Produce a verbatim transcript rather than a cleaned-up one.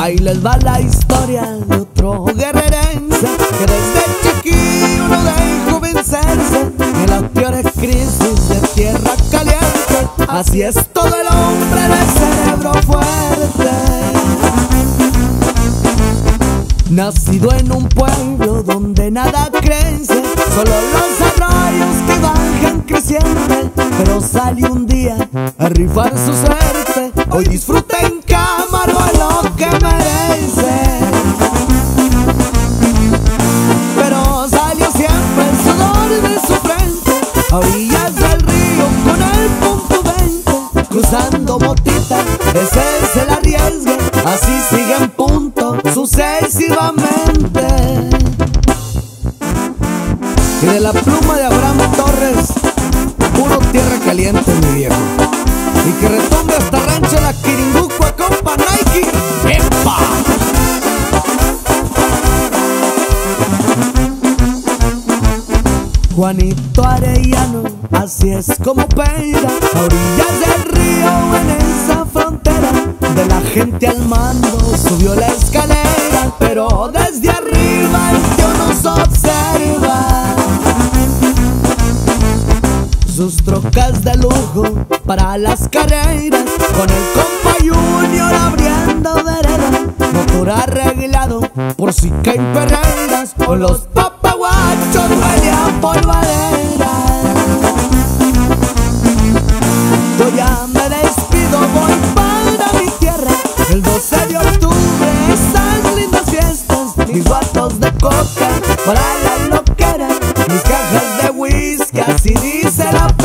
Ahí les va la historia de otro guerrerense que desde chiquillo no dejó vencerse en las peores crisis de tierra caliente. Así es todo el hombre de cerebro fuerte, nacido en un pueblo donde nada crece, solo los arroyos que bajan creciente. Pero sale un día a rifar su suerte, hoy disfruta en Camargo lo que merece. Pero salió siempre el sudor de su frente, a orillas del río con el punto veinte, cruzando motita, ese se la arriesgue, así sigue en punto sucesivamente. Y de la pluma de Abraham Torres, puro tierra caliente, mi viejo. Y que retumbe hasta Rancho La Quiringucua, compa Nike. ¡Epa! Juanito Arellano, así es como pega, a orillas del río en esa frontera. De la gente al mando subió la escalera, pero desde arriba el tío nos observa. Sus trocas de lujo para las carreras, con el compa Junior abriendo vereda, motor arreglado por si caen perreras, con los papaguachos huele polvadera. Yo ya me despido, voy para mi tierra, el doce de octubre, esas lindas fiestas, mis vatos de coca para la loquera, mis cajas de whisky, así dice la